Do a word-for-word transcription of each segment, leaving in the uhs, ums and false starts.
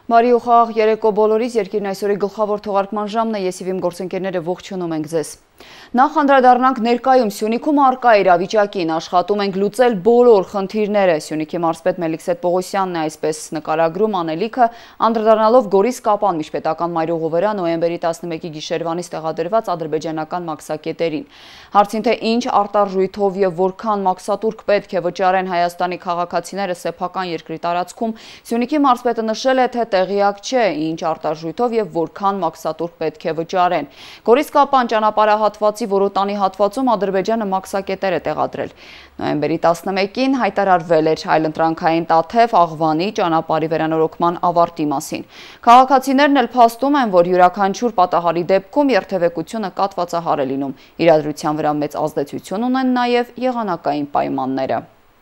Բարի ու խաղաղ երեկո բոլորիս, երկիրն այսօրի գլխավոր թողարկման ժամն է, ես և իմ գործընկերները ողջունում ենք ձեզ։ Նախ անդրադառնանք ներկայում Սյունիքում առկա իրավիճակին, աշխատում ենք լուծել բոլոր խնդիրները։ Սյունիքի մարզպետ Մելիքսեթ Պողոսյանն է այսպես նկարագրում անելիքը, անդրադառնալով Գորիս-Կապան միջպետական մայրուղու վրա նոյեմբերի տասնմեկի գիշերվանից տեղադրված ադրբեջանական մաքսակետերին։ Հարցին թե ինչ արտարժույթով և որքան մաքսատուրք պետք է վճարեն Հայաստանի քաղաքացիները սեփական երկրի տարածքում, Սյունիքի մարզպետը նշել է, թե տեղյակ չէ, ինչ արտարժույթով և որքան մաքսատուրք պետք է վճարեն։ Գորիս-Կապան ճանապարհահատվածի Որոտանի հատվածում Ադրբեջանը մաքսակետեր է տեղադրել։ Նոյեմբերի տասնմեկին հայտարարվել էր այլընտրանքային Տաթև Աղվանի ճանապարհի վերանորոգման ավարտի մասին։ Քաղաքացիներն էլ փաստում են, որ յուրաքանչյուր պատահարի դեպքում երթևեկությունը կաթվածահար է լինում։ Իրադրության վրա մեծ ազդեցություն ունեն նաև եղանակային պայմանները։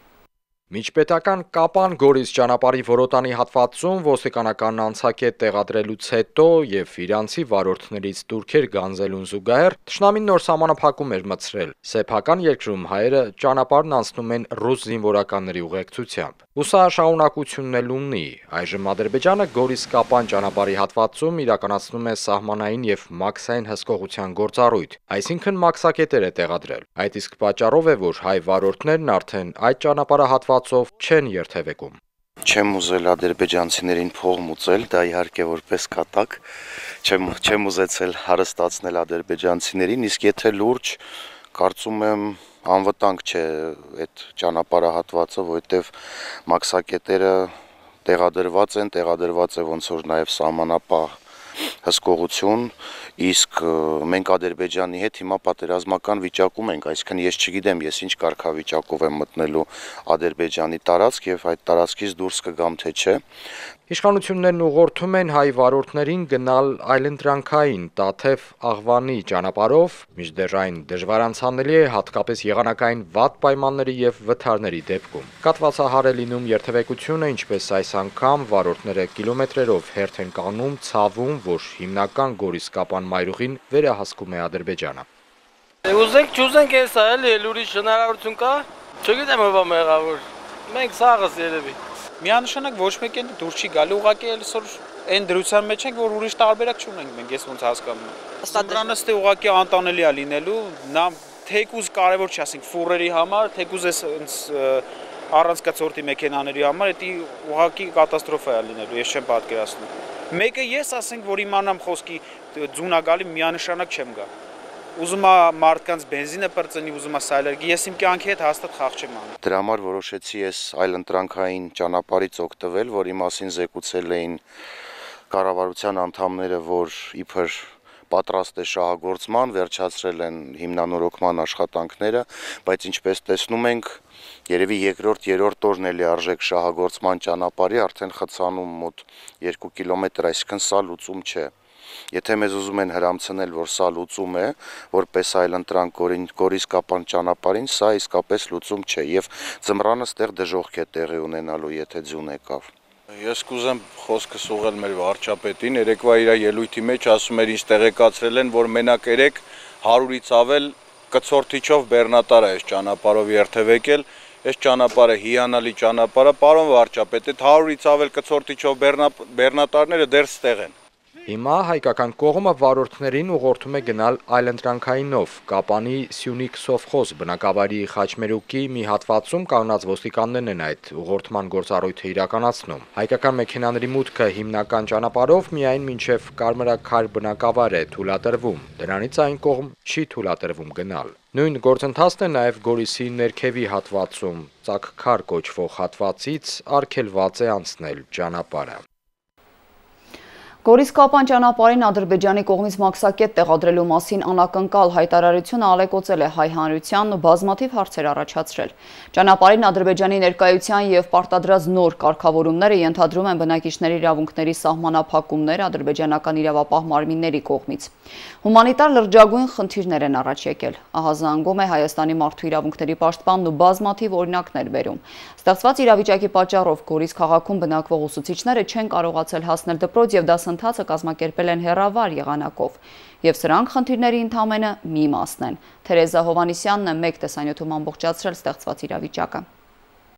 Միջպետական Կապան-Գորիս ճանապարհի Որոտանի հատվածում ոստիկանական անցակետ տեղադրելուց հետո և իրանցի վարորդներից տուրքեր գանձելուն զուգահեռ թշնամին նոր սահմանափակում էր մտցրել։ Սեփական երկրում հայերը ճանապարհն անցնում են ռուս զինվորականների ուղեկցությամբ։ Ու սա շարունակությունն էլ ունի։ Այժմ Ադրբեջանը Գորիս-Կապան ճանապարհի հատվածում իրականացնում է սահմանային և մաքսային հսկողության գործառույթ, այսինքն մաքսակետեր է տեղադրել։ Այդ իսկ պատճառով է, որ հայ վարորդներն արդեն այդ ճանապարհահատվածով չեն երթևեկում։ Չեմ ուզել ադրբեջանցիներին փող մուծել, դա իհարկե որպես կատակ, չեմ չեմ ուզեցել հարստացնել ադրբեջանցիներին, իսկ եթե լուրջ, կարծում եմ անվտանգ չէ այդ ճանապարհահատվածը, որովհետև մաքսակետերը տեղադրված են, տեղադրված է ոնց որ նաև սահմանապահ հսկողություն, իսկ մենք Ադրբեջանի հետ հիմա պատերազմական վիճակում ենք, այսինքն ես չգիտեմ, ես ինչ կարգավիճակով եմ մտնելու Ադրբեջանի տարածք եւ այդ տարածքից դուրս կգամ թե չէ։ Իշխանություններն ուղղորդում են հայ վարորդներին գնալ այլընտրանքային Տաթև Աղվանի ճանապարհով, մինչդեռ այն դժվարանցանելի է հատկապես եղանակային վատ պայմանների եւ վթարների դեպքում։ Կաթվածահար է լինում երթևեկությունը, ինչպես այս անգամ վարորդները կիլոմետրերով հերթ են կանգնում, ցավում, որ հիմնական Գորիս-Կապան մայրուղին վերահսկում է Ադրբեջանը։ Ուզենք չուզենք էսա էլի ուրիշ հնարավորություն կա, չգիտեմ ով է մեղավոր։ Մենք սաղս երևի։ Միանշանակ ոչ մեկին դուր չի գալի, ուղղակի այսօր այն դրության մեջ ենք, որ ուրիշ տարբերակ չունենք մենք, ես ոնց հասկանում եմ։ Ստրանը ստե ուղղակի անտանելի է լինելու, նա թեկուզ կարևոր չի, ասենք ֆուրերի համար, թեկուզ էս առանցքացորտի մեքենաների համար, դա ուղղակի կատաստրոֆա է լինելու, ես չեմ պատկերացնում։ Մեկը ես ասենք, որ իմանամ խոսքի ձուն է գալի, միանշանակ չեմ գա։ Ուզում է մարդկանց բենզինը պրծնի, ուզում է սայլերգի, ես իմ կյանքի հետ հաստատ խաղ չեմ անում։ Դրա համար որոշեցի ես այլընտրանքային ճանապարհից օգտվել, որի մասին զեկուցել էին կառավարության անդամները, որ իբր պատրաստ է շահագործման, վերջացրել են հիմնանորոգման աշխատանքները, բայց ինչպես տեսնում ենք, երևի երկրորդ, երրորդ օրն էլի արժեք շահագործման ճանապարհի, արդեն խցանում մոտ երկու կիլոմետր, այսինքն սա լուծում չէ։ Եթե մեզ ուզում են հրամցնել, որ սա լուծում է, որպես այլընտրանք Գորիս-Կապան ճանապարհին, սա իսկապես լուծում չէ եւ ձմռանը ստեղ դժոխք է տեղի ունենալու, եթե ձյուն եկավ։ Ես կուզեմ խոսքս ուղղել մեր վարչապետին, երեկվա իր ելույթի մեջ ասում էր, ինչ տեղեկացրել են, որ մենակ երեք հարյուրից ավել կցորդիչով բեռնատար է այս ճանապարհով երթևեկել, այս ճանապարհը հիանալի ճանապարհ է, պարոն վարչապետ, այդ հարյուրից ավել կցորդիչով բեռնատարները դեռ ստեղ են։ Հիմա հայկական կողմը վարորդներին ուղղորդում է գնալ այլընտրանքայինով։ Կապանի Սյունիք Սովխոզ բնակավայրի Խաչմերուկի մի հատվածում կանգնած ոստիկաններն են այդ ուղղորդման գործառույթը իրականացնում։ Հայկական մեքենաների մուտքը հիմնական ճանապարհով միայն մինչև Կարմրաքար բնակավայր է թույլատրվում։ Դրանից այն կողմ չի թույլատրվում գնալ։ Նույն գործընթացն է նաև Գորիսի ներքևի հատվածում, Ծակքար կոչվող հատվածից արգելված է անցնել ճանապարհը։ Գորիս-Կապան ճանապարհին Ադրբեջանի կողմից մաքսակետ տեղադրելու մասին անակնկալ հայտարարությունը ալեկոծել է հայ հանրությանն ու բազմաթիվ հարցեր առաջացրել։ Ճանապարհին Ադրբեջանի ներկայության և պարտադրած նոր կարգավորումները ենթադրում են բնակիչների իրավունքների սահմանափակումներ ադրբեջանական իրավապահ մարմինների կողմից։ Հումանիտար լրջագույն խնդիրներ են առաջ եկել։ Ահազանգում է Հայաստանի մարդու իրավունքների պաշտպանն ու բազմաթիվ օրինակներ բերում։ Ստեղծված իրավիճակի պատճառով Գորիս քաղաքում բնակվող ուսուցիչները չեն կարողացել հասնել դպրոց և դասընթացը կազմակերպել են հեռավար եղանակով։ Եվ սրանք խնդիրների ընդամենը մի մասն են։ Թերեզա Հովհաննիսյանն է մեկ տեսանյութում ամբողջացրել ստեղծված իրավիճակը։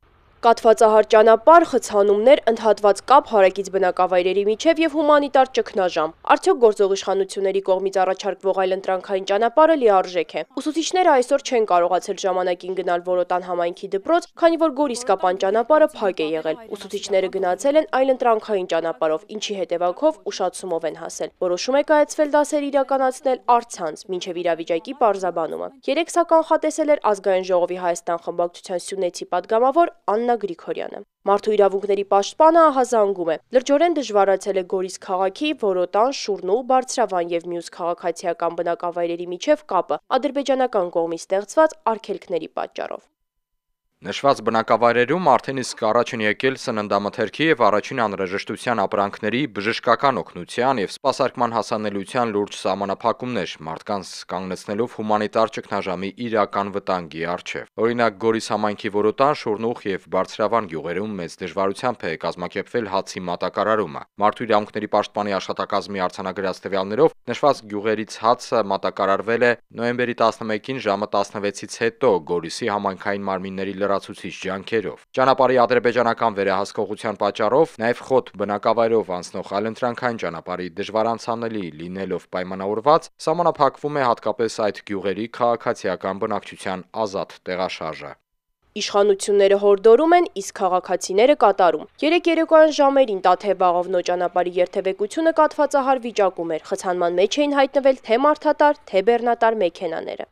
Կաթվածահար ճանապարհ, խցանումներ, ընդհատված կապ հարակից բնակավայրերի միջև եւ հումանիտար ճգնաժամ։ Արդյոք գործող իշխանությունների կողմից առաջարկվող այլընտրանքային ճանապարհը լիարժեք է։ Ուսուցիչները այսօր չեն կարողացել ժամանակին գնալ Որոտան համայնքի դպրոց, քանի որ Գորիս-Կապան ճանապարհը փակ է եղել։ Ուսուցիչները գնացել են այլընտրանքային ճանապարհով, ինչի հետևանքով ուշացումով են հասել։ Որոշում է կայացվել դասեր իրականացնել առցանց, մինչև իրավիճակի պարզաբանումը։ Երեկ սա կանխատեսել էր Ազգային ժողովի Հայաստան խմբակցության Սյունեցի падգամավոր Աննա Գրիգորյանը։ Մարդու իրավունքների պաշտպանը ահազանգում է։ Լրջորեն դժվարացել է Գորիս քաղաքի, Որոտան, Շուրնու, Բարձրավան եւ մյուս քաղաքացիական բնակավայրերի միջև կապը ադրբեջանական կողմից ստեղծված արգելքների պատճառով։ Նշված բնակավայրերում արդեն իսկ առաջ են եկել սննդամթերքի եւ առաջին անհրաժեշտության ապրանքների բժշկական օգնության եւ սպասարկման հասանելիության լուրջ սահմանափակումներ, մարդկանց կանգնեցնելով հումանիտար ճգնաժամի իրական վտանգի առջեւ։ Օրինակ Գորիս համայնքի Որոտան, Շուրնուխ եւ Բարձրավան գյուղերում մեծ դժվարությամբ է կազմակերպվել հացի մատակարարումը։ Մարդու իրավունքների պաշտպանի աշխատակազմի արձանագրած տվյալներով նշված գյուղերից հացը մատակարարվել է նոյեմբերի տասնմեկին ժամը տասնվեցից հետո Գորիսի համայնքային մարմինների լրացուցիչ ջանքերով։ Ճանապարհի ադրբեջանական վերահսկողության պատճառով նաև խոտ բնակավայրով անցնող այլընտրանքային ճանապարհի դժվարանցանելի լինելով պայմանավորված, սահմանափակվում է հատկապես այդ գյուղերի քաղաքացիական բնակչության ազատ տեղաշարժը։ Իշխանությունները հորդորում են, իսկ քաղաքացիները կատարում։ Երեք երեկոյան ժամերին Տաթև-Աղավնո ճանապարհի երթևեկությունը կաթվածահար վիճակում էր։ Խցանման մեջ էին հայտնվել թե մարդատար, թե բեռնատար մեքենաները։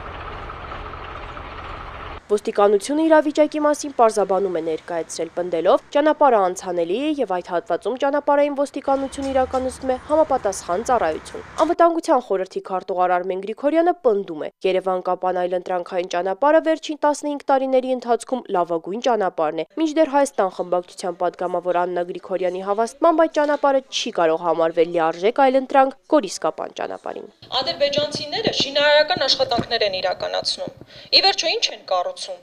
Ոստիկանությունը իրավիճակի մասին պարզաբանում է ներկայացրել, պնդելով, ճանապարհը անցանելի է եւ այդ հատվածում ճանապարհային ոստիկանությունը իրականացնում է համապատասխան ծառայություն։ Անվտանգության խորհրդի քարտուղար Արմեն Գրիգորյանը պնդում է, Երևան-Կապան այլընտրանքային ճանապարհը վերջին տասնհինգ տարիների ընթացքում լավագույն ճանապարհն է։ Մինչդեռ Հայաստան խմբակցության падգամավոր Աննա Գրիգորյանի հավաստմամբ այդ ճանապարհը չի կարող համարվել լիարժեք այլընտրանք Գորիս-Կապան ճանապարհին։ Ադրբեջանցիները շինարարական աշխատանքներ են իրականացնում։ Ի վերջո ինչ են կառուցում։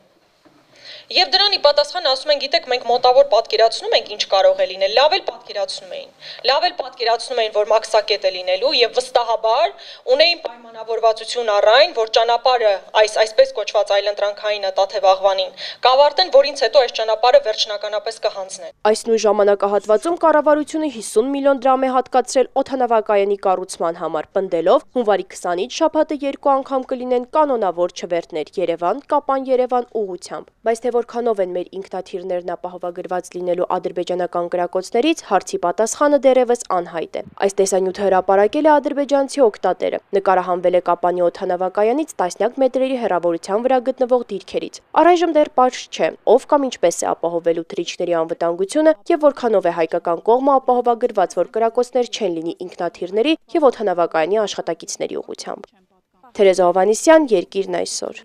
Եվ դրան ի պատասխան ասում են, գիտեք, մենք մոտավոր պատկերացնում ենք ինչ կարող է լինել, լավ էլ պատկերացնում էին։ Լավ էլ պատկերացնում էին, որ մաքսակետ է լինելու եւ վստահաբար ունեին պայմանավորվածություն առայն, որ ճանապարհը այս այսպես կոչված այլընտրանքայինը Տաթև-Աղվանին կավարտեն, որից հետո այս ճանապարհը վերջնականապես կհանձնեն։ Այս նույն ժամանակահատվածում կառավարությունը հիսուն միլիոն դրամ է հատկացրել օդանավակայանի կառուցման համար, պնդելով հունվարի քսանից շաբաթը երկու անգամ կլինեն կանոնավոր չվերթներ Երևան-Կապան-Երևան ուղղությամբ։ Բայց թե որքանով են մեր ինքնաթիռներն ապահովագրված լինելու ադրբեջանական կրակոցներից, հարցի պատասխանը դեռևս անհայտ է։ Այս տեսանյութը հրապարակել է ադրբեջանցի օգտատերը։ Նկարահանվել է Կապանի օդանավակայանից տասնյակ մետրերի հեռավորության վրա գտնվող դիրքերից։ Առայժմ դեռ պարզ չէ, ով կամ ինչպես է ապահովելու թռիչքների անվտանգությունը եւ որքանով է հայկական կողմը ապահովագրված, որ կրակոցներ չեն լինի ինքնաթիռների եւ օդանավակայանի աշխատակիցների ուղղությամբ։ Թերեզա Հովհաննիսյան, Երկիրն այսօր։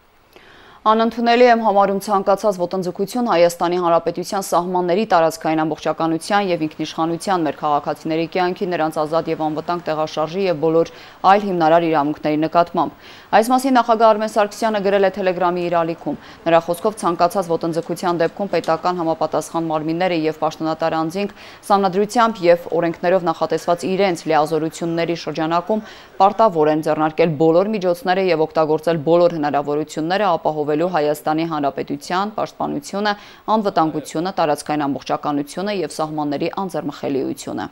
Անընդունելի եմ համարում ցանկացած ոտնձգություն Հայաստանի Հանրապետության սահմանների տարածքային ամբողջականության եւ ինքնիշխանության մեր քաղաքացիների կյանքի, նրանց ազատ եւ անվտանգ տեղաշարժի եւ բոլոր այլ հիմնարար իրավունքների նկատմամբ։ Այս մասին նախագահ Արմեն Սարգսյանը գրել է Թելեգրամի իր ալիքում։ Նրա խոսքով ցանկացած ոտնձգության դեպքում պետական համապատասխան մարմինները եւ պաշտոնատար անձինք սահմանադրությամբ եւ օրենքներով նախատեսված իրենց լիազորությունների շրջանակում պարտավոր են ձեռնարկել բոլոր միջոցները եւ օգտագործել բոլոր հնարավորությունները ապահովելու Հայաստանի Հանրապետության պաշտպանությունը, անվտանգությունը, տարածքային ամբողջականությունը եւ սահմանների անձեռնմխելիությունը։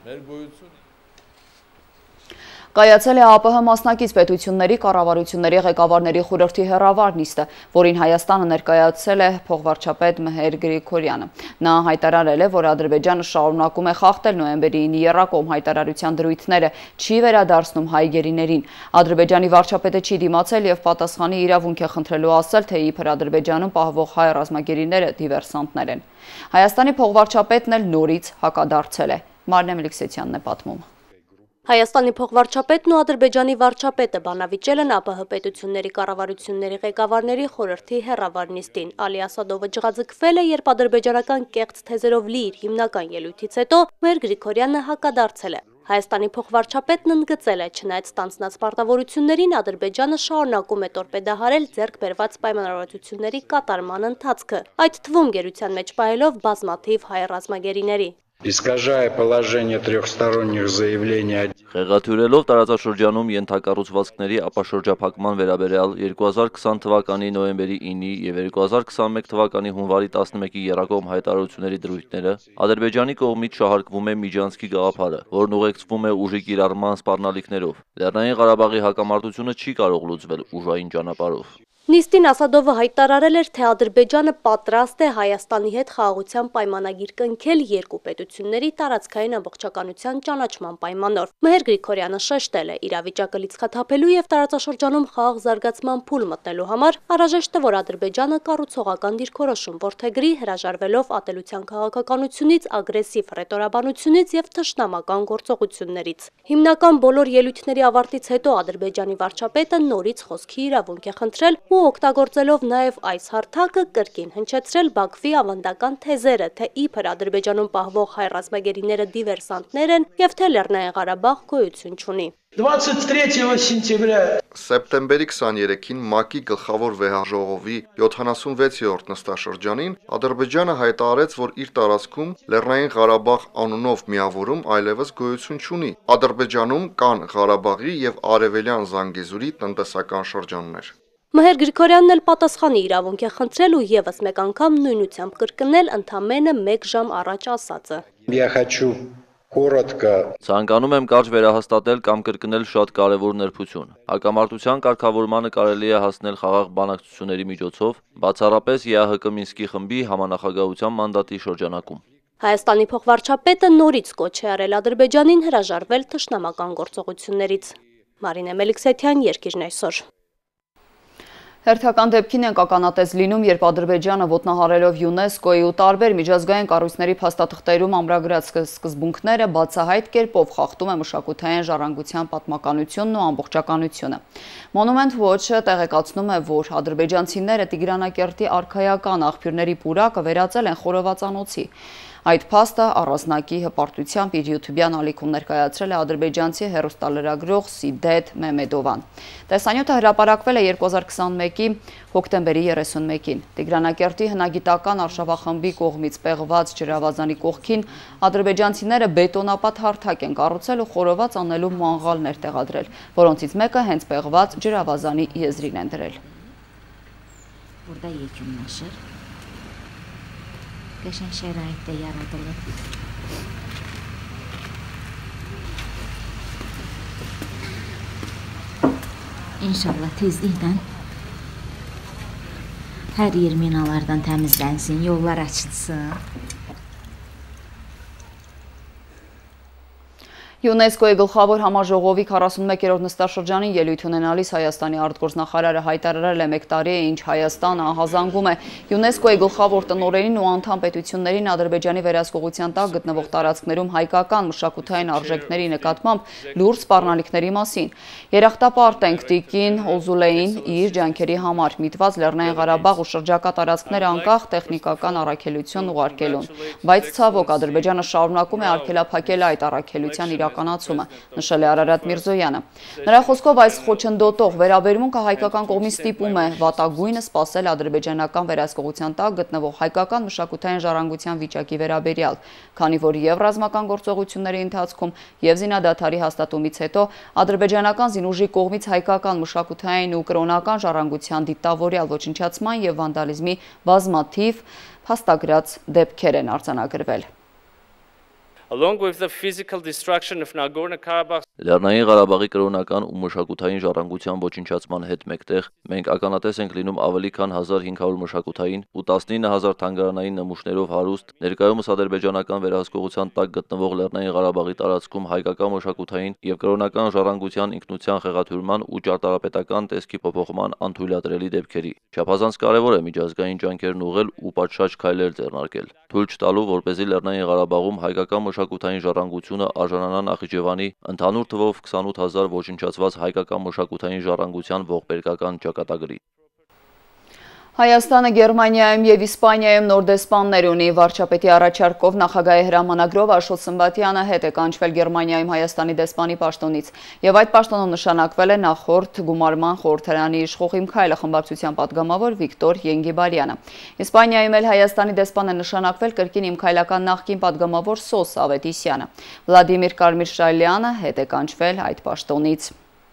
Կայացել է ԱՊՀ մասնակից պետությունների կառավարությունների ղեկավարների խորհրդի հեռավար նիստը, որին Հայաստանը ներկայացել է փոխվարչապետ Մհեր Գրիգորյանը։ Նա հայտարարել է, որ Ադրբեջանը շարունակում է խախտել նոյեմբերի ինի եռակողմ հայտարարության դրույթները, չի վերադարձնում հայ գերիներին։ Ադրբեջանի վարչապետը չի դիմացել եւ պատասխանի իրավունք է խնդրելու ասել, թե իբր Ադրբեջանում պահվող հայ ռազմագերիները դիվերսանտներ են։ Հայաստանի փոխվարչապետն էլ նորից հակադարձել է։ Մարնե Մելիքսեթյանն է պատմում։ Հայաստանի փոխվարչապետն ու Ադրբեջանի վարչապետը բանավիճել են ԱՊՀ պետությունների կառավարությունների ղեկավարների խորհրդի հեռավար նիստին։ Ալի Ասադովը ջղաձգվել է, երբ ադրբեջանական կեղծ թեզերով լի իր հիմնական ելույթից հետո Մհեր Գրիգորյանը հակադարձել է։ Հայաստանի փոխվարչապետն ընդգծել է, չնայած ստանձնած պարտավորություններին, Ադրբեջանը շարունակում է տորպեդահարել ձեռք բերված պայմանավորվածությունների կատարման ընթացքը, այդ թվում գերության մեջ պահելով բազմաթիվ հայ ռազմագերիների։ Искажая положение трехсторонних заявлений. Խեղաթյուրելով տարածաշրջանում ենթակառուցվածքների ապաշրջափակման վերաբերյալ երկու հազար քսան թվականի նոյեմբերի ինի եւ երկու հազար քսանմեկ թվականի հունվարի տասնմեկի եռակողմ հայտարարությունների դրույթները Ադրբեջանի կողմից շահարկվում է Միջանցքի գաղափարը, որն ուղեկցվում է ուժի կիրառման սպառնալիքներով։ Լեռնային Ղարաբաղի հակամարտությունը չի կարող լուծվել ուժային ճանապարհով։ Նիստին Ասադովը հայտարարել էր, թե Ադրբեջանը պատրաստ է Հայաստանի հետ խաղաղության պայմանագիր կնքել երկու պետությունների տարածքային ամբողջականության ճանաչման պայմանով։ Մհեր Գրիգորյանը շեշտել է, իրավիճակը լիցքաթափելու եւ տարածաշրջանում խաղաղ զարգացման փուլ մտնելու համար անհրաժեշտ է, որ Ադրբեջանը կառուցողական դիրքորոշում որդեգրի, հրաժարվելով ատելության քաղաքականությունից, ագրեսիվ ռետորաբանությունից եւ թշնամական գործողություններից։ Հիմնական բոլոր ելույթների ավարտից հետո Ադրբեջանի վարչապետը նորից խոսքի իրավունք է խնդրել ու օգտագործելով նաև այս հարթակը կրկին հնչեցրել Բաքվի ավանդական թեզերը, թե իբր Ադրբեջանում պահվող հայ ռազմագերիները դիվերսանտներ են եւ թե Լեռնային Ղարաբաղ գոյություն չունի։ двадцать третьего сентября Սեպտեմբերի քսաներեքին ՄԱԿ-ի գլխավոր վեհաժողովի յոթանասունվեցերորդ նստաշրջանին Ադրբեջանը հայտարարեց, որ իր տարածքում Լեռնային Ղարաբաղ անունով միավորում այլևս գոյություն չունի։ Ադրբեջանում կան Ղարաբաղի եւ Արևելյան Զանգեզուրի տնտեսական շրջաններ։ Մհեր Գրիգորյանն էլ պատասխանի իրավունք է խնդրել ու եւս մեկ անգամ նույնությամբ կրկնել ընդամենը մեկ ժամ առաջ ասածը։ Я хочу коротко Ցանկանում եմ կարճ վերահաստատել կամ կրկնել շատ կարևոր նրբություն։ Հակամարտության կարգավորմանը կարելի է հասնել խաղաղ բանակցությունների միջոցով, բացառապես ԵԱՀԿ Մինսկի խմբի համանախագահության մանդատի շրջանակում։ Հայաստանի փոխվարչապետը նորից կոչ է արել Ադրբեջանին հրաժարվել թշնամական գործողություններից։ Մարինե Մելիքսեթյան, Երկիրն այսօր։ Հերթական դեպքին ենք ականատես լինում, երբ Ադրբեջանը ոտնահարելով ՅՈՒՆԵՍԿՕ-ի ու տարբեր միջազգային կառույցների փաստաթղթերում ամրագրած սկզբունքները բացահայտ կերպով խախտում է մշակութային ժառանգության պատմականությունն ու ամբողջականությունը։ Monument Watch-ը տեղեկացնում է, որ ադրբեջանցիները Տիգրանակերտի արքայական աղբյուրների պուրակը վերածել են խորովածանոցի։ Այդ փաստը առանձնակի հպարտությամբ իր յութուբյան ալիքում ներկայացրել է ադրբեջանցի հեռուստալրագրող Սիդեթ Մեմեդովան։ Տեսանյութը հրապարակվել է երկու հազար քսանմեկի հոկտեմբերի երեսունմեկին։ Տիգրանակերտի հնագիտական արշավախմբի կողմից պեղված ջրավազանի կողքին ադրբեջանցիները բետոնապատ հարթակ են կառուցել ու խորոված անելու մանղալներ տեղադրել, որոնցից մեկը հենց պեղված ջրավազանի եզրին են դրել։ Qəşəng şəraitdə yaradılıb. İnşallah tezliklə hər yer minalardan təmizlənsin, yollar açılsın. ՅՈՒՆԵՍԿՕ-ի գլխավոր համաժողովի քառասունմեկերորդ նստաշրջանին ելույթ ունենալիս Հայաստանի արտգործնախարարը հայտարարել է մեկ տարի է, ինչ Հայաստանը ահազանգում է ՅՈՒՆԵՍԿՕ-ի գլխավոր տնօրենին ու անդամ պետություններին Ադրբեջանի վերահսկողության տակ գտնվող տարածքներում հայկական մշակութային արժեքների նկատմամբ լուրջ սպառնալիքների մասին։ Երախտապարտ ենք Տիկին Օզուլեին իր ջանքերի համար միտված Լեռնային Ղարաբաղ ու շրջակա տարածքները անկախ տեխնիկական առաքելություն ուղարկելուն, բայց ցավոք Ադրբեջանը շարունակում է արգելափակել այդ առաքելության իրականացումը, նշել է Արարատ Միրզոյանը։ Նրա խոսքով այս խոչընդոտող վերաբերմունքը հայկական կողմից ստիպում է վատագույնը սպասել ադրբեջանական վերահսկողության տակ գտնվող հայկական մշակութային ժառանգության վիճակի վերաբերյալ, քանի որ եւ ռազմական գործողությունների ընթացքում եւ զինադադարի հաստատումից հետո ադրբեջանական զինուժի կողմից հայկական մշակութային ու կրոնական ժառանգության դիտավորյալ ոչնչացման եւ վանդալիզմի բազմաթիվ փաստագրած դեպքեր են արձանագրվել։ Along with the physical destruction of Nagorno-Karabakh Լեռնային Ղարաբաղի կրոնական ու մշակութային ժառանգության ոչնչացման հետ մեկտեղ մենք ականատես ենք լինում ավելի քան հազար հինգ հարյուր մշակութային ու տասնինը հազար թանգարանային նմուշներով հարուստ ներկայումս ադրբեջանական վերահսկողության տակ գտնվող Լեռնային Ղարաբաղի տարածքում հայկական մշակութային եւ կրոնական ժառանգության ինքնության խեղաթյուրման ու ճարտարապետական տեսքի փոփոխման անթույլատրելի դեպքերի։ Չափազանց կարևոր է միջազգային ջանքերն ուղղել ու պատշաճ քայլեր ձեռնարկել, թույլ չտալու, որպեսզի Լեռնային Ղարաբաղում հայկական մշակութային ժառանգությունը արժանանա Նախիջևանի ընդհանուր թվով քսանութ հազար ոչնչացված հայկական մշակութային ժառանգության ողբերգական ճակատագրի։ Հայաստանը Գերմանիայում և Իսպանիայում նոր դեսպաններ ունի։ Վարչապետի առաջարկով նախագահի հրամանագրով Աշոտ Սմբատյանը հետ է կանչվել Գերմանիայում Հայաստանի դեսպանի պաշտոնից և այդ պաշտոնում նշանակվել է նախորդ գումարման խորհրդարանի իշխող Իմ Քայլը խմբակցության պատգամավոր Վիկտոր Ենգիբարյանը։ Իսպանիայում էլ Հայաստանի դեսպան է նշանակվել կրկին Իմ Քայլական նախկին պատգամավոր Սոս Ավետիսյանը։ Վլադիմիր Կարմիր-Շայլյանը հետ է կանչվել այդ պաշտոնից։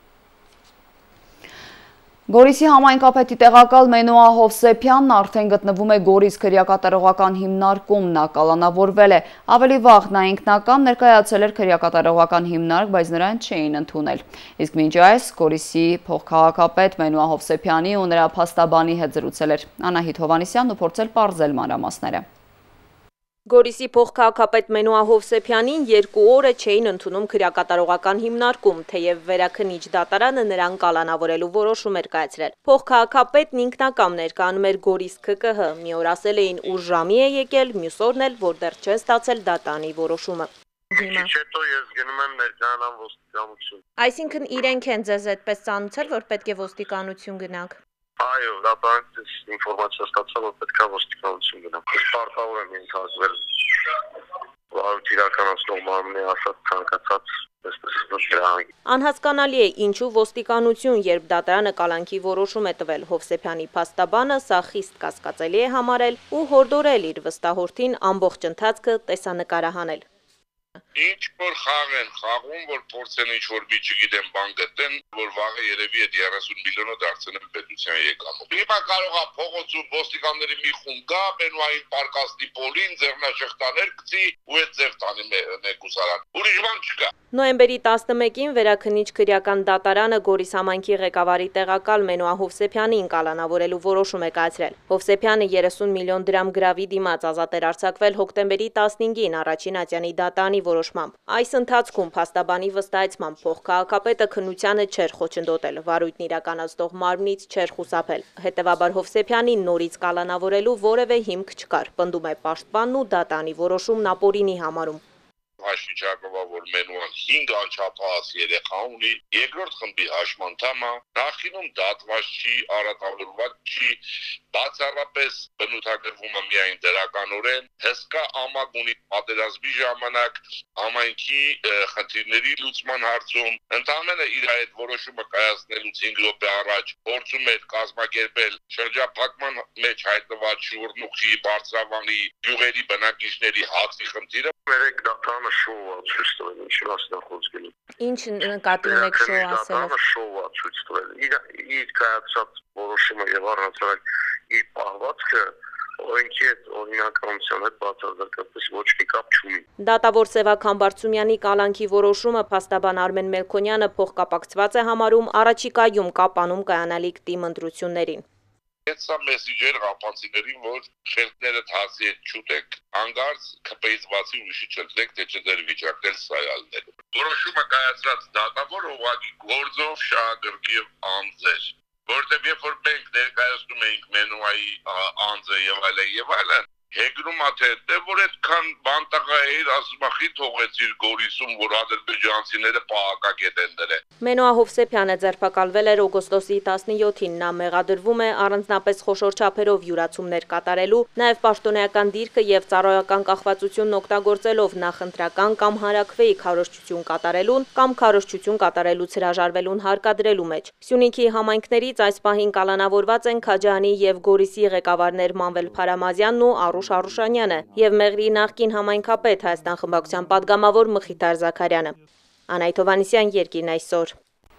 Գորիսի համայնքապետի տեղակալ Մենուա Հովսեփյանն արդեն գտնվում է Գորիս քրեակատարողական հիմնարկում, նա կալանավորվել է։ Ավելի վաղ նա ինքնակամ ներկայացել էր քրեակատարողական հիմնարկ, բայց նրան չէին ընդունել։ Իսկ մինչ այս Գորիսի փոխքաղաքապետ Մենուա Հովսեփյանի ու նրա փաստաբանի հետ զրուցել էր Անահիտ Հովհաննիսյանն ու փորձել պարզել մանրամասները։ Գորիսի փոխքաղաքապետ Մենուա Հովսեփյանին երկու օր է չէին ընդունում քրեակատարողական հիմնարկում, թեև վերաքննիչ դատարանը նրան կալանավորելու որոշում էր կայացրել։ Փոխքաղաքապետն ինքնակամ ներկայանում էր Գորիս K K H, մի օր ասել էին ուր ժամի է եկել, մյուս օրն էլ որ դեռ չեն ստացել դատանի որոշումը։ Հիմա հետո ես գնում եմ ներկայանամ ոստիկանություն։ Այսինքն իրենք են ձեզ այդպես ծանուցել, որ պետք է ոստիկանություն գնաք։ Այո, դատարանից ինֆորմացիա ստացա, որ պետք է ոստիկանություն գնամ։ Ես պարտավոր եմ ենթարկվել վարույթ իրականացնող մարմնի ասած ցանկացած տեսփստրահանգի։ Անհասկանալի է ինչու ոստիկանություն, երբ դատարանը կալանքի որոշում է տվել Հովսեփյանի փաստաբանը, սա խիստ կասկածելի է համարել ու հորդորել իր վստահորդին ամբողջ ընթացքը տեսանկարահանել։ Ինչ որ խաղ են խաղում, որ փորձեն ինչ որ մի չգիտեմ բան գտեն, որ վաղը երևի այդ երեսուն միլիոնը դարձնեն պետության եկամուտ։ Հիմա կարող է փողոցում ոստիկանների մի խումբ գա, Մենուային պարկաստի պոլին ձեռնաշղթաներ գցի ու այդ ձև տանի մեկուսարան։ Ուրիշ բան չկա։ Նոյեմբերի տասնմեկին վերաքննիչ քրեական դատարանը Գորիս համայնքի ղեկավարի տեղակալ Մենուա Հովսեփյանին կալանավորելու որոշում է կայացրել։ Հովսեփյանը երեսուն միլիոն դրամ գրավի դիմաց ազատ էր արձակվել հոկտեմբերի տասնհինգին առաջին ատյանի դատանի որոշմամբ։ Այս ընթացքում փաստաբանի վստահեցմամբ փոխքաղաքապետը քննությանը չէր խոչընդոտել, վարույթն իրականացնող մարմնից չէր խուսափել։ Հետևաբար Հովսեփյանին նորից կալանավորելու որևէ հիմք չկար, պնդում է պաշտպանն ու դատանի որոշումն ապօրինի համարում։ Հաշվիճակова, որ Մենուան հինգ անչափահաս երեխա ունի, երկրորդ խմբի հաշմանդամը, նախինում դատված չի, արատավորված չի, բացառապես բնութագրվում է միայն դրականորեն, հսկա ամակ ունի պատերազմի ժամանակ, համայնքի խնդիրների լուծման հարցում, ընդամենը իր այդ որոշումը կայացնելուց հինգ րոպե առաջ փորձում էր կազմակերպել շրջափակման մեջ հայտնված Շուռնուխի, Բարձրավանի, գյուղերի բնակիչների հացի խնդիրը։ Երեք դատարանը շոու է ցույց տվել, ինչի մասին է խոսքը։ Ինչ նկատի ունեք շոու ասելով։ Շոու է ցույց տվել։ Իր իր կայացած որոշումը եւ առանցրակ իր պահվածքը օրենքի հետ օրինականության հետ բացարձակապես ոչ մի կապ չունի։ Դատավոր Սևակ Համբարձումյանի կալանքի որոշումը փաստաբան Արմեն Մելքոնյանը փոխկապակցված է համարում առաջիկայում կապանում կայանալիք տիմ ընտրություններին։ Այդ սա մեսիջեր ղափանցիներին, որ խելքները հացի հետ չուտեք, հանգարց քպեից բացի ուրիշի չընտրեք, թե չդեր վիճակել սայալներ։ Որոշումը կայացրած դատավոր ուղղակի գործով շահագրգիռ անձ էր, որտեղ երբ որ մենք ներկայացնում էինք Մենուայի անձը եւ այլն եւ այլն, հեգնում ա թե դե որ այդքան բանտակայիր ասում ախի թողեցիր Գորիսում, որ ադրբեջանցիները պահակակետ են դրել։ Մենուա Հովսեփյանը ձերբակալվել էր օգոստոսի տասնյոթին, նա մեղադրվում է առանձնապես խոշոր չափերով յուրացումներ կատարելու, նաև պաշտոնեական դիրքը եւ ծառայական կախվածությունն օգտագործելով նախընտրական կամ հանրաքվեի քարոզչություն կատարելուն կամ քարոզչություն կատարելուց հրաժարվելուն հարկադրելու մեջ։ Սյունիքի համայնքներից այս պահին կալանավորված են Քաջանի եւ Գորիսի ղեկավարներ Մանվել Փարամազյանն ու Արուշ Արուշանյանը եւ Մեղրի նախկին համայնքապետ Հայաստան խմբակցության պատգամավոր Մխիթար Զաքարյանը։ Անահիտ Հովհաննիսյան, Երկիրն այսօր։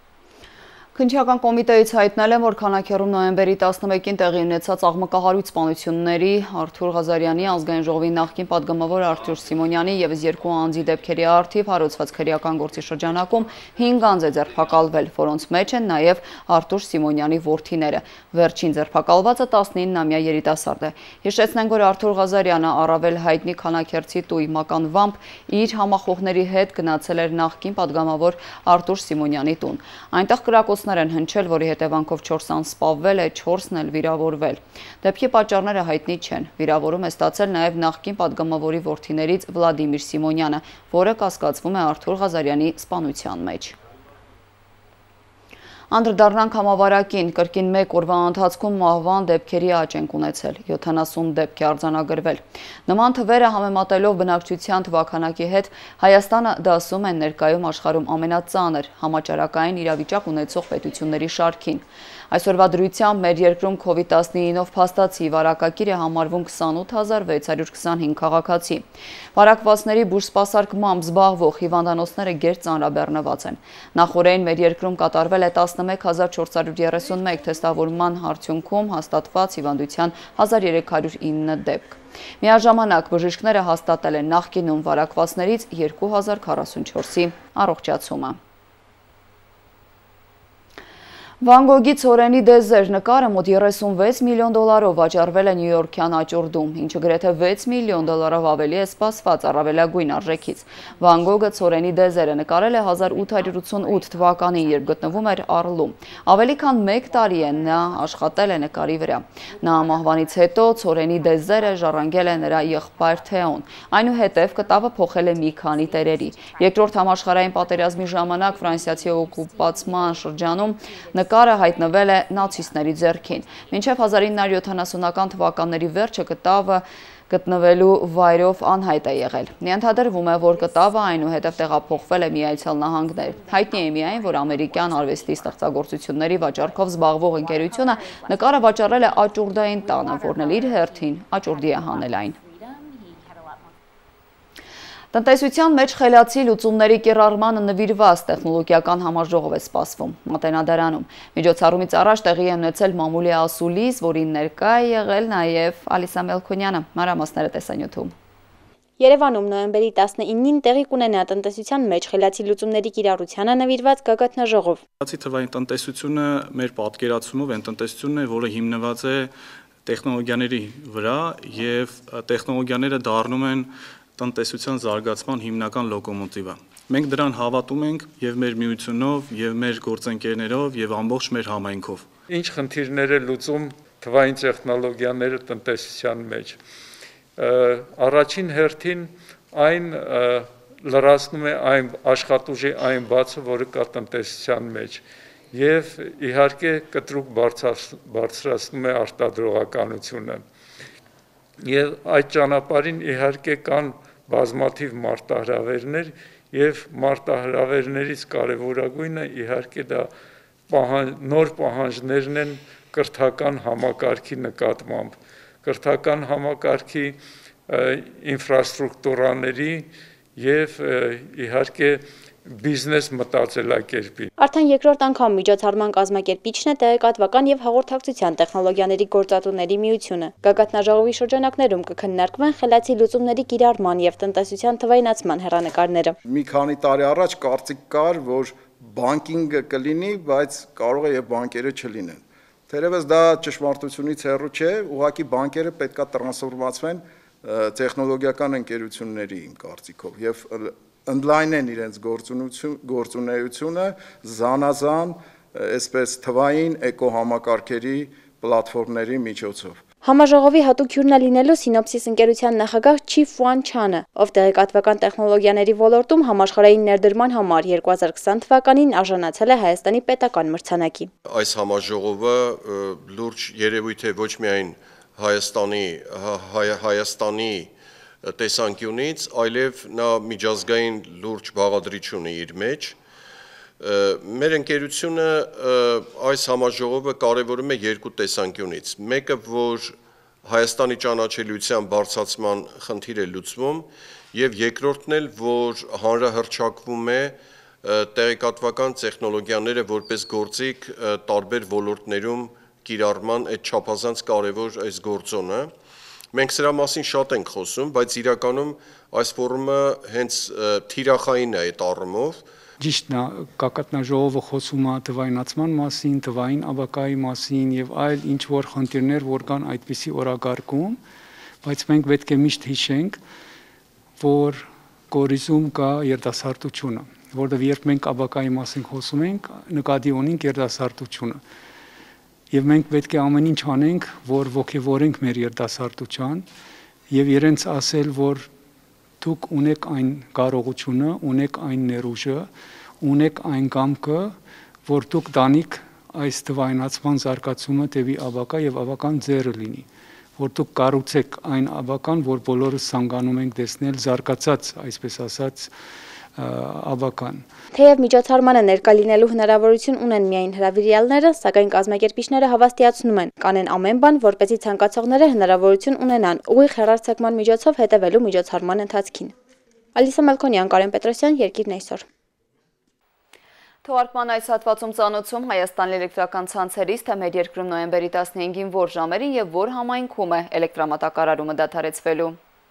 Քննչական կոմիտեից հայտնել են, որ քանաքեռում նոյեմբերի տասնմեկին տեղի ունեցած աղմկահարույց սպանությունների Արթուր Ղազարյանի, ազգային ժողովի նախկին պատգամավոր Արտուր Սիմոնյանի ևս երկու անձի դեպքերի առթիվ հարուցված քրեական գործի շրջանակում հինգ անձ է ձերբակալվել, որոնց մեջ են նաև Արտուր Սիմոնյանի որդիները։ Վերջին ձերբակալվածը տասնինը-ամյա երիտասարդ է։ Հիշեցնենք, որ Արթուր Ղազարյանը առավել հայտնի քանաքերցի տույ մականվամբ իր համախոհների հետ գնացել էր նախկին պատգամավոր Արտուր Սիմոնյանի տուն։ Այնտեղ կրակոց են հնչել, որի հետևանքով չորս անձ սպանվել է, չորսն էլ վիրավորվել։ Դեպքի պատճառները հայտնի չեն։ Վիրավորում է ստացել նաև նախկին պատգամավորի որդիներից Վլադիմիր Սիմոնյանը, որը կասկածվում է Արթուր Ղազարյանի սպանության մեջ։ Անդրդառնանք համավարակին, կրկին մեկ օրվա ընթացքում մահվան դեպքերի աճ ենք ունեցել, յոթանասուն դեպք է արձանագրվել։ Նման թվերը համեմատելով բնակչության թվաքանակի հետ Հայաստանը դասում են ներկայում աշխարհում ամենածանր համաճարակային իրավիճակ ունեցող պետությունների շարքին։ Այսօրվա դրությամբ մեր երկրում քովիդ տասնինով փաստացի վարակակիր է համարվում քսանութ հազար վեց հարյուր քսանհինգ քաղաքացի։ Վարակվածների բուժսպասարկմամբ զբաղվող հիվանդանոցները գերծանրաբեռնված են։ Նախօրեին մեր երկրում կատարվել է տասնմեկ հազար չորս հարյուր երեսունմեկ թեստավորման արդյունքում հաստատված հիվանդության հազար երեք հարյուր ինը դեպք։ Միաժամանակ բժիշկները հաստատել են նախկինում վարակվածներից երկու հազար քառասունչորսի առողջացումը։ Վան Գոգի Ցորենի դեզեր նկարը մոտ երեսունվեց միլիոն դոլարով վաճառվել է Նյու-Յորքյան աճուրդում, ինչը գրեթե վեց միլիոն դոլարով ավելի է սպասված առավելագույն արժեքից։ Վան Գոգը Ցորենի դեզերը նկարել է հազար ութ հարյուր ութսունութ թվականին, երբ գտնվում էր Առլում։ Ավելի քան մեկ տարի է նա աշխատել է նկարի վրա։ Նա մահվանից հետո Ցորենի դեզերը ժառանգել է նրա եղբայր Թեոն։ Այնուհետև կտավը փոխել է մի քանի տերերի։ Երկրորդ համաշխարհային պատերազմի ժամանակ ֆրանսիացի օկուպացման շրջանում Նկարը հայտնվել է նացիստների ձեռքին։ Մինչև հազար ինը հարյուր յոթանասունական թվականների վերջը կտավը գտնվելու վայրով անհայտ է եղել։ Ենթադրվում է, որ կտավը այնուհետև տեղափոխվել է Միացյալ Նահանգներ։ Հայտնի է միայն, որ ամերիկյան արվեստի ստեղծագործությունների վաճառքով զբաղվող ընկերությունը նկարը վաճառել է աճուրդային տանը, որն էլ իր հերթին աճուրդի է հանել այն։ Տնտեսության մեջ խելացի լուծումների կիրառմանը նվիրված տեխնոլոգիական համաժողով է սպասվում Մատենադարանում։ Միջոցառումից առաջ տեղի է ունեցել մամուլի ասուլիս, որին ներկա է եղել նաև Ալիսա Մելքոնյանը։ Մանրամասները տեսանյութում։ Երևանում նոյեմբերի տասնինին տեղի կունենա տնտեսության մեջ խելացի լուծումների կիրառությանը նվիրված գագաթնաժողով։ Խելացի թվային տնտեսությունը մեր պատկերացումով այն տնտեսությունն է, որը հիմնված է տեխնոլոգիաների վրա եւ տեխնոլոգիաները դառնում են տնտեսության զարգացման հիմնական լոկոմոտիվը։ Մենք դրան հավատում ենք եւ մեր միությունով, եւ մեր գործընկերներով, եւ ամբողջ մեր համայնքով։ Ինչ խնդիրներ է լուծում թվային տեխնոլոգիաները տնտեսության մեջ։ Առաջին հերթին այն լրացնում է այն աշխատուժի այն բացը, որը կա տնտեսության մեջ, եւ իհարկե կտրուկ բարձրացնում է արտադրողականությունը։ Եվ այդ ճանապարհին իհարկե կան բազմաթիվ մարտահրավերներ եւ մարտահրավերներից կարևորագույնը իհարկե դա նոր պահանջներն են կրթական համակարգի նկատմամբ, կրթական համակարգի ինֆրաստրուկտուրաների եւ իհարկե բիզնես մտածելակերպի։ Արդեն երկրորդ անգամ միջոցառման կազմակերպիչն է տեղեկատվական եւ հաղորդակցության տեխնոլոգիաների գործատուների միությունը։ Գագաթնաժողովի շրջանակներում կքննարկվեն խելացի լուծումների կիրառման եւ տնտեսության թվայնացման հեռանկարները։ Մի քանի տարի առաջ կարծիք կար, որ բանկինգը կլինի, բայց կարող է եւ բանկերը չլինեն։ Թերևս դա ճշմարտությունից հեռու չէ, ուղղակի բանկերը պետքա տրանսֆորմացվեն տեխնոլոգիական ընկերությունների, իմ կարծիքով, եւ ընդլայնեն իրենց գործունեությունը զանազան, այսպես թվային էկոհամակարգերի պլատֆորմների միջոցով։ Համաժողովի հատուկ հյուրն է լինելու Սինոպսիս ընկերության նախագահ Չիֆ Վան Չանը, ով տեղեկատվական տեխնոլոգիաների ոլորտում համաշխարհային ներդրման համար երկու հազար քսան թվականին արժանացել է Հայաստանի պետական մրցանակի։ Այս համաժողովը լուրջ երևույթ է ոչ միայն Հայաստանի Հայաստանի տեսանկյունից, այլև նա միջազգային լուրջ բաղադրիչ ունի իր մեջ։ Մեր ընկերությունը այս համաժողովը կարևորում է երկու տեսանկյունից։ Մեկը, որ Հայաստանի ճանաչելիության բարձրացման խնդիր է լուծվում, եւ երկրորդն էլ, որ հանրահռչակվում է տեղեկատվական տեխնոլոգիաները որպես գործիք տարբեր ոլորտներում կիրառման այդ չափազանց կարևոր այս գործոնը։ Մենք սրա մասին շատ ենք խոսում, բայց իրականում այս ֆորումը հենց թիրախային է այդ առումով։ Ճիշտն է, գագաթնաժողովը խոսում է թվայնացման մասին, թվային աբակայի մասին եւ այլ ինչ որ խնդիրներ, որ կան այդպիսի օրակարգում, բայց մենք պետք է միշտ հիշենք, որ կորիզում կա երիտասարդությունը, որովհետեւ երբ մենք աբակայի մասին խոսում ենք, նկատի ունենք երիտասարդությունը։ Եվ մենք պետք է ամեն ինչ անենք, որ ոգևորենք մեր երիտասարդության եւ իրենց ասել, որ դուք ունեք այն կարողությունը, ունեք այն ներուժը, ունեք այն կամքը, որ դուք տանիք այս թվայնացման զարգացումը տևի աբակա եւ աբական ձեռը լինի, որ դուք կառուցեք այն աբական, որ բոլորս ցանկանում ենք տեսնել զարգացած, այսպես ասած, աբական։ Թեև միջոցառմանը ներկա լինելու հնարավորություն ունեն միայն հրավիրյալները, սակայն կազմակերպիչները հավաստիացնում են, կանեն ամեն բան, որպեսզի ցանկացողները հնարավորություն ունենան ուղիղ հեռարձակման միջոցով հետևելու միջոցառման ընթացքին։ Ալիսա Մելքոնյան, Կարեն Պետրոսյան, Երկիրն այսօր։ Թողարկման այս հատվածում ծանոթում Հայաստանի էլեկտրական ցանցերից, թե մեր երկրում նոյեմբերի տասնհինգին որ ժամերին եւ որ համայնքում է էլեկտրամատակարարումը դադարեցվելու։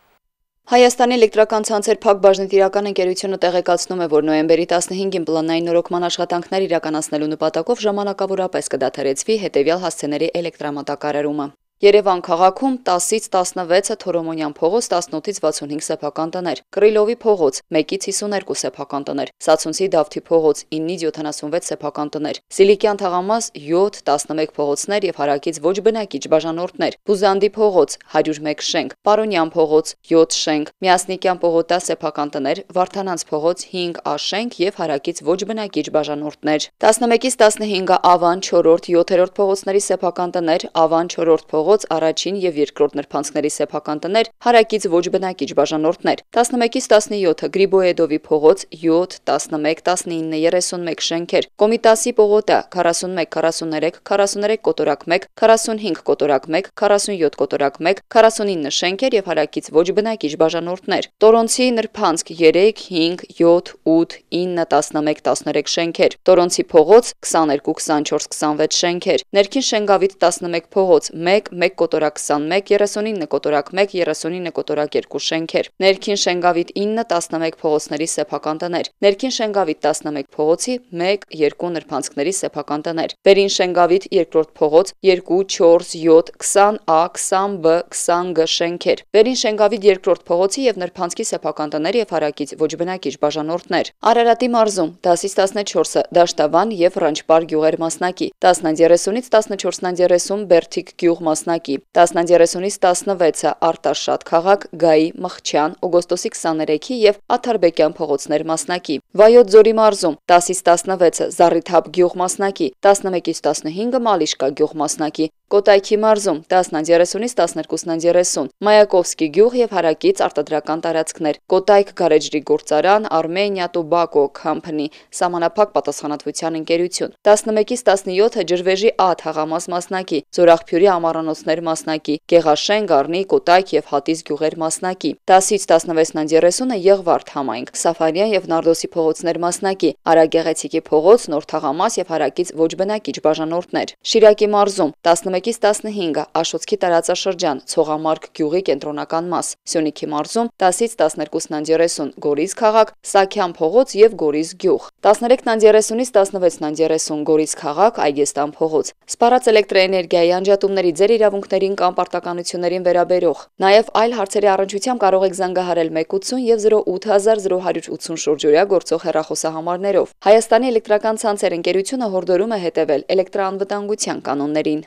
Հայաստանի էլեկտրական ցանցեր Փակ բաժնետիրական ընկերությունը տեղեկացնում է, որ նոյեմբերի տասնհինգին պլանային նորոգման աշխատանքներ իրականացնելու նպատակով ժամանակավորապես կդադարեցվի հետևյալ հասցեների էլեկտրամատակարարումը։ Երևան քաղաքում տասից տասնվեցը Թորոմոնյան փողոց, տասնութից վաթսունհինգ սեփական տներ, Կրիլովի փողոց մեկից հիսուներկու սեփական տներ, Սացունցի Դավթի փողոց իննից յոթանասունվեց սեփական տներ, Սիլիկյան թաղամաս յոթ, տասնմեկ փողոցներ եւ հարակից ոչ բնակիչ բաժանորդներ, Բուզանդի փողոց հարյուր մեկ շենք, Պարոնյան փողոց յոթ շենք, Միասնիկյան պողոտա սեփական տներ, Վարդանանց փողոց հինգ ա շենք եւ հարակից ոչ բնակիչ բաժանորդներ, տասնմեկից տասնհինգը Ավան չորրորդ, յոթերորդ փողոցների սեփական տներ, Ավան չորրորդ փողոց առաջին եւ երկրորդ նրբանցքների սեփական տներ, հարակից ոչ բնակիչ բաժանորդներ, տասնմեկից տասնյոթը Գրիբոեդովի փողոց յոթ, տասնմեկ, տասնինը, երեսունմեկ շենքեր, Կոմիտասի պողոտա քառասունմեկ, քառասուններեք, քառասուներեք կոտորակ մեկ, քառասունհինգ կոտորակ մեկ, քառասունյոթ կոտորակ մեկ, քառասունինը շենքեր եւ հարակից ոչ բնակիչ բաժանորդներ, Տորոնցի նրբանցք երեք, հինգ, յոթ, ութ, ինը, տասնմեկ, տասներեք շենքեր, Տորոնցի փողոց քսաներկու, քսանչորս, քսանվեց շենքեր, Ներքին Շենգավիթ տասնմեկ փողոց մեկ, մեկ կոտորակ քսանմեկ, երեսունինը կոտորակ մեկ, երեսունինը կոտորակ երկու շենքեր, Ներքին Շենգավիթ ինը, տասնմեկ փողոցների սեփական տներ, Ներքին Շենգավիթ տասնմեկ փողոցի մեկ, երկու նրբանցքների սեփական տներ, Վերին Շենգավիթ երկրորդ փողոց երկու, չորս, յոթ, քսան ա, քսան բ, քսան գ շենքեր, Վերին Շենգավիթ երկրորդ փողոցի եւ նրբանցքի սեփական տներ եւ հարակից ոչ բնակիչ բաժանորդներ, Արարատի մարզում դասից տասնչորսը Դաշտավան եւ Ռանչպար գյուղեր մասնակի, տասնից երեսունից տասնչորսից երեսուն Բերթիկ գյուղ մասնակի, տասնից երեսունից տասնվեցը Արտաշատ քաղաք, Գայի, Մխչյան, օգոստոսի քսաներեքի եւ Աթարբեկյան փողոցներ մասնակի, Վայոց ձորի մարզում տասից տասնվեցը Զառիթափ գյուղ մասնակի, տասնմեկից տասնհինգը Մալիշկա գյուղ մասնակի, Կոտայքի մարզում տասնից երեսունից տասներկուսից երեսուն Մայակովսկի գյուղ եւ հարակից արտադրական տարածքներ, Կոտայք գարեջրի գործարան, Armenia Tobacco Company, սահմանափակ պատասխանատվության ընկերություն, տասնմեկից տասնյոթը Ջրվեժի Ա թաղամաս մասնակի, Ձորախփյուրի ամառանոցներ մասնակի, Գեղաշեն, Գառնի, Կոտայք եւ Հատիս գյուղեր մասնակի, տասից տասնվեցից երեսունը Եղվարդ համայնք, Սաֆարյան եւ Նարդոսի փողոցներ մասնակի, Արագեղեցիկի փողոց, Նոր թաղամաս եւ հարակից ոչ բնակիչ բաժանորդներ, Շիրակի մարզում տասնմեկից տասնհինգը Աշոցքի տարածաշրջան, Ցողամարկ գյուղի կենտրոնական մաս, Սյունիքի մարզում տասից տասներկուսից երեսուն Գորիս քաղաք, Սաքյան փողոց եւ Գորիս գյուղ, տասներեքից երեսունից տասնվեցից երեսուն Գորիս քաղաք, Այգեստան փողոց, Սպառած էլեկտրաէներգիայի անջատումների ձեր իրավունքներին կամ պարտականություններին վերաբերող, նաեւ այլ հարցերի առնչությամբ կարող եք զանգահարել մեկ ութսուն եւ զրո ութ հազար զրո հարյուր ութսուն շուրջօրյա գործող հեռախոսահամարներով։ Հայաստանի էլեկտրական ցանցեր ընկերությունը հորդորում է հետևել էլեկտրաանվտանգության կանոններին։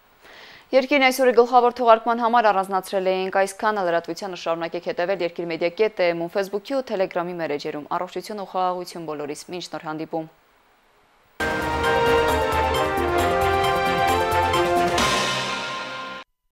Երկիրն այսօրի գլխավոր թողարկման համար առանձնացրել էինք այսքանը, լրատվությանը շարունակեք հետևել Երկիր մեդիա կետ տե էմ ու Facebook-ի ու Telegram-ի մեր էջերում։ Առողջություն ու խաղաղություն բոլորիս, մինչ նոր հանդիպում։